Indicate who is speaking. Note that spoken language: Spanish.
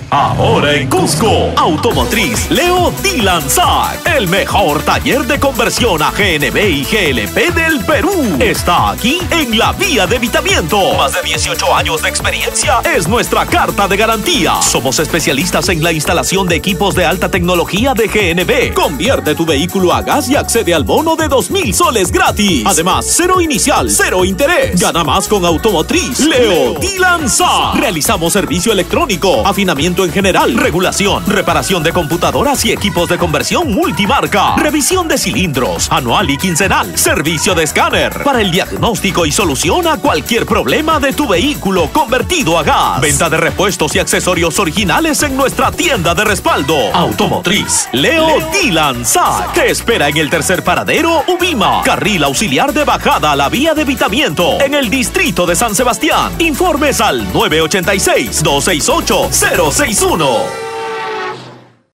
Speaker 1: Ahora en Cusco, Automotriz Leo Dylan Sack, el mejor taller de conversión a GNB y GLP del Perú. Está aquí en la vía de Evitamiento. Más de 18 años de experiencia es nuestra carta de garantía. Somos especialistas en la instalación de equipos de alta tecnología de GNB. Convierte tu vehículo a gas y accede al bono de 2.000 soles gratis. Además, cero inicial, cero interés. Gana más con Automotriz Leo Dylan Sack. Realizamos servicio electrónico, afinamiento en general, regulación, reparación de computadoras y equipos de conversión multimarca, revisión de cilindros, anual y quincenal, servicio de escáner para el diagnóstico y solución a cualquier problema de tu vehículo convertido a gas. Venta de repuestos y accesorios originales en nuestra tienda de respaldo. Automotriz Leo Dylan Sack te espera en el tercer paradero Ubima, carril auxiliar de bajada a la vía de Evitamiento, en el distrito de San Sebastián. Informes al 986-268-061.